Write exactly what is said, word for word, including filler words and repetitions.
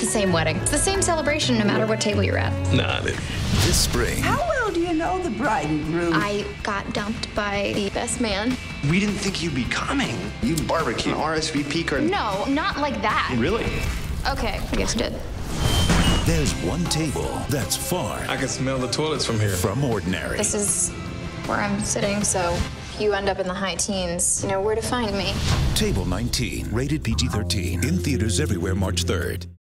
same wedding. It's the same celebration no matter what table you're at. Nah, it. This spring. How well do you know the bride and groom? I got dumped by the best man. We didn't think you'd be coming. You barbecue, an R S V P card. No, not like that. Really? Okay, I guess you did. There's one table that's far. I can smell the toilets from here. From ordinary. This is where I'm sitting, so if you end up in the high teens, you know where to find me. Table nineteen, rated P G thirteen. In theaters everywhere March third.